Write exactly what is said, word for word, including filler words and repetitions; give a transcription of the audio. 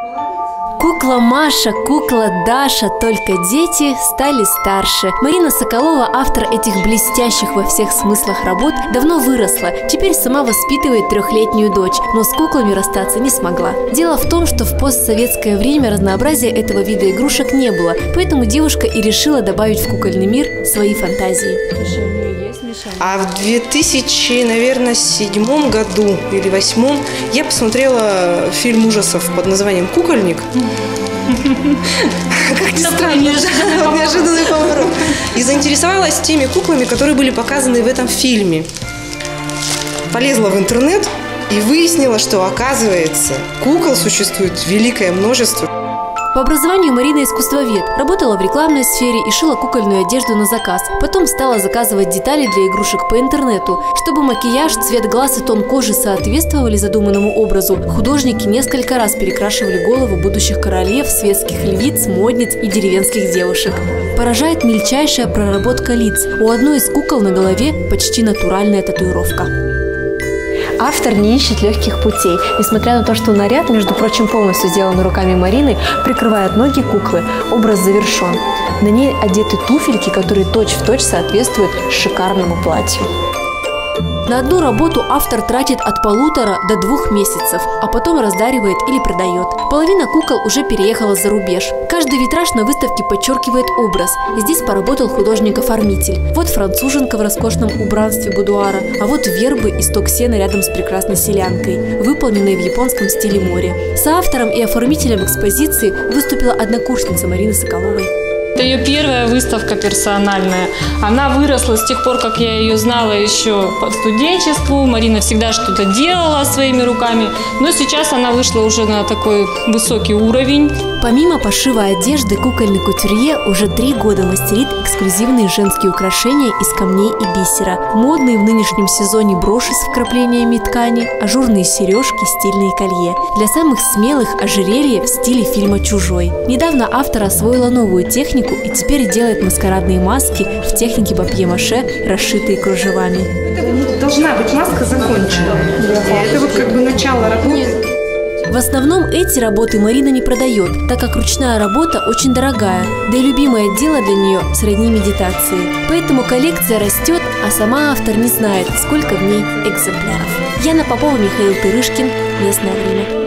Кукла Маша, кукла Даша, только дети стали старше. Марина Соколова, автор этих блестящих во всех смыслах работ, давно выросла. Теперь сама воспитывает трехлетнюю дочь, но с куклами расстаться не смогла. Дело в том, что в постсоветское время разнообразия этого вида игрушек не было, поэтому девушка и решила добавить в кукольный мир свои фантазии. А в две тысячи, наверное, седьмом году или восьмом я посмотрела фильм ужасов под названием «Кукольник». Как ни странно, неожиданный поворот. И заинтересовалась теми куклами, которые были показаны в этом фильме. Полезла в интернет и выяснила, что, оказывается, кукол существует великое множество. По образованию Марина искусствовед, работала в рекламной сфере и шила кукольную одежду на заказ. Потом стала заказывать детали для игрушек по интернету. Чтобы макияж, цвет глаз и тон кожи соответствовали задуманному образу, художники несколько раз перекрашивали головы будущих королев, светских львиц, модниц и деревенских девушек. Поражает мельчайшая проработка лиц. У одной из кукол на голове почти натуральная татуировка. Автор не ищет легких путей. Несмотря на то, что наряд, между прочим, полностью сделан руками Марины, прикрывает ноги куклы, образ завершен. На ней одеты туфельки, которые точь-в-точь соответствуют шикарному платью. На одну работу автор тратит от полутора до двух месяцев, а потом раздаривает или продает. Половина кукол уже переехала за рубеж. Каждый витраж на выставке подчеркивает образ. Здесь поработал художник-оформитель. Вот француженка в роскошном убранстве будуара, а вот вербы и сток сена рядом с прекрасной селянкой, выполненные в японском стиле моря. Соавтором и оформителем экспозиции выступила однокурсница Марины Соколовой. Это ее первая выставка персональная. Она выросла с тех пор, как я ее знала еще по студенчеству. Марина всегда что-то делала своими руками, но сейчас она вышла уже на такой высокий уровень. Помимо пошива одежды, кукольный кутюрье уже три года мастерит эксклюзивные женские украшения из камней и бисера. Модные в нынешнем сезоне броши с вкраплениями ткани, ажурные сережки, стильные колье. Для самых смелых ожерелье в стиле фильма «Чужой». Недавно автор освоила новую технику и теперь делает маскарадные маски в технике папье-маше, расшитые кружевами. Должна быть маска закончена. Это вот как бы начало работы. В основном эти работы Марина не продает, так как ручная работа очень дорогая, да и любимое дело для нее сродни медитации. Поэтому коллекция растет, а сама автор не знает, сколько в ней экземпляров. Яна Попова, Михаил Тырышкин. Местное время.